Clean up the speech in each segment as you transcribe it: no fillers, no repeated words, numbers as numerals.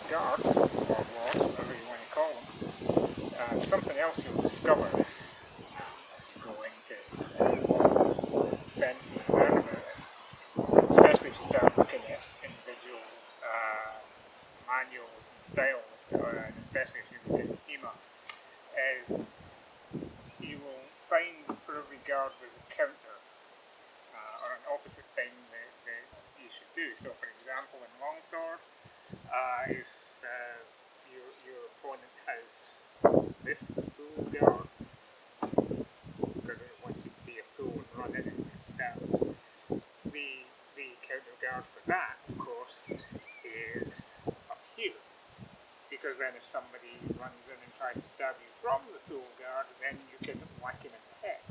guards, or wards, whatever you want to call them, something else you'll discover as you go into fencing and learn about it, especially if you start looking at individual manuals and styles, and especially if you look at HEMA, is you will find for every guard there's a counter or an opposite thing that you should do. So for example, in longsword, if your opponent has this full guard, because it wants you to be a fool and run in and stab, the counter guard for that, of course, is up here. Because then if somebody runs in and tries to stab you from the full guard, then you can whack him in the head.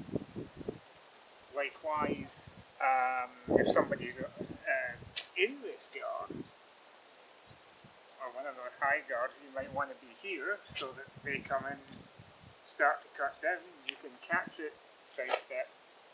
Likewise, if somebody's in this guard, or one of those high guards, you might want to be here so that they come in, start to cut down, you can catch it, sidestep.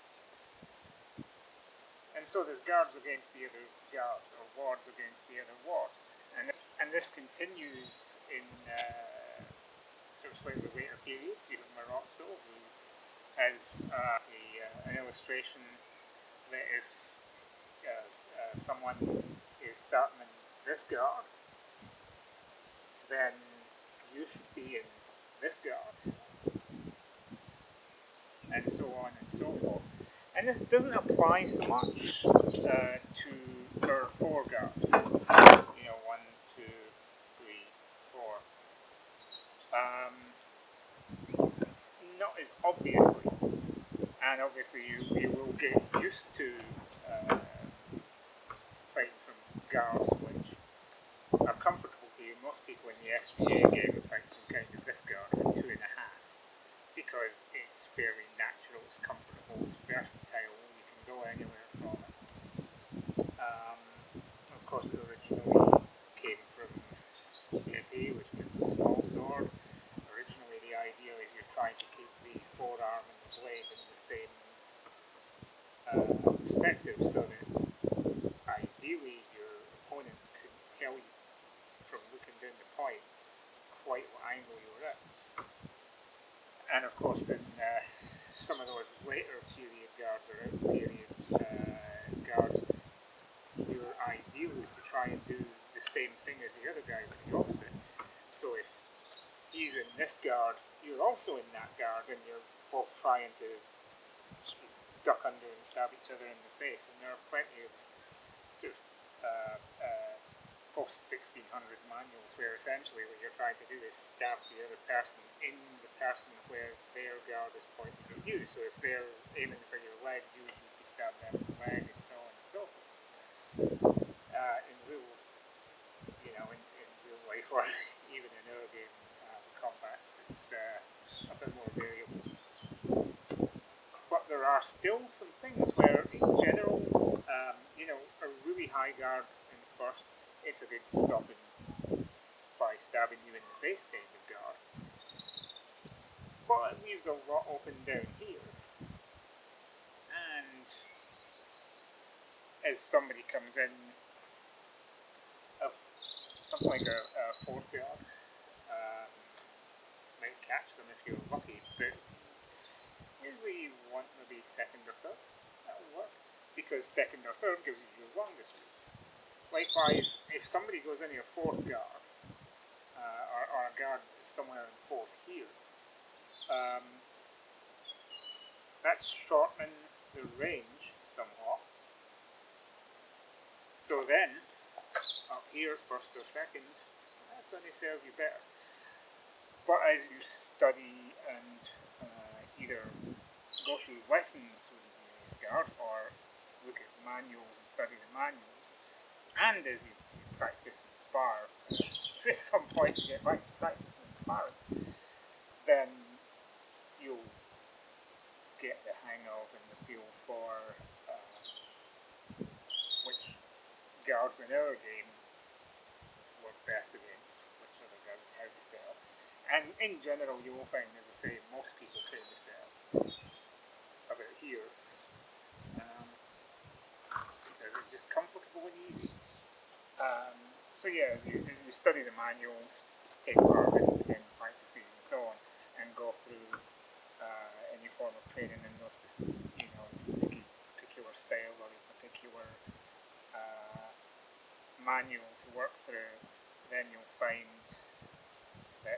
And so there's guards against the other guards, or wards against the other wards. And this continues in sort of slightly later periods. Even Marozzo, who has an illustration that if someone is starting in this guard, then you should be in this guard, and so on and so forth. And this doesn't apply so much to our four guards. You know, 1, 2, 3, 4. Not as obviously, and obviously you will get used to fighting from guards which are comfortable to you. Most people in the FCA game fight from kind of this guard at 2.5, because it's fairly natural, it's comfortable, it's versatile, you can go anywhere from it. Of course, it originally came from Épée, which means a small sword. Originally, the idea is you're trying to keep the forearm and the blade in the same perspective, so that ideally your opponent could tell you from looking down the point quite what angle you were at. And of course, in some of those later period guards or out period guards, your ideal is to try and do the same thing as the other guy, but the opposite. So if he's in this guard, you're also in that guard, and you're both trying to duck under and stab each other in the face. And there are plenty of sort of post-1600s manuals where essentially what you're trying to do is stab the other person in the person where their guard is pointing at you. So if they're aiming for your leg, you need to stab them in the leg, and so on and so forth. In real, in real life, or even in our game combats, it's a bit more variable. But there are still some things where, in general, a really high guard in first, it's a good stopping by stabbing you in the face kind of guard. But it leaves a lot open down here. And as somebody comes in, something like a fourth guard might catch them if you're lucky, but usually you want maybe second or third. That'll work, because second or third gives you your longest reach. Likewise, if somebody goes in your fourth guard, or a guard somewhere in fourth here, that's shortening the range somewhat. So then, up here, first or second, that's going to serve you better. But as you study and either go through lessons with these guards, or look at manuals and study the manuals, and as you practice and spar, at some point you get back to practicing and sparring, then you'll get the hang of and the feel for which guards in our game work best against which other guards, and how to set up. And in general, you will find, as I say, most people try to set up about here, because it's just comfortable and easy. So yeah, as you study the manuals, take part in practices and so on, and go through any form of training in those specific, particular style or a particular manual to work through, then you'll find that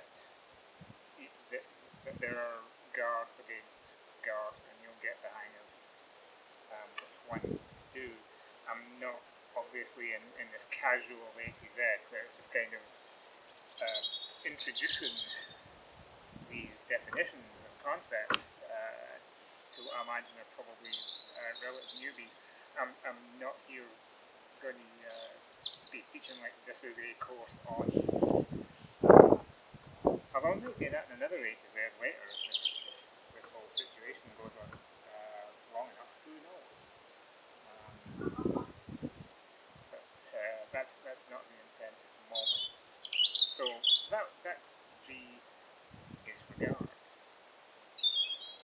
that there are guards against guards, and you'll get the hang of which ones to do. I'm not obviously in this casual A to Z where it's just kind of introducing these definitions and concepts to what I imagine are probably relative newbies. I'm not here going to be teaching like this is a course on. I'll only do that in another A to Z later if this whole situation goes on long enough. Who knows? But that's not the intent at the moment. So that's G is for guard.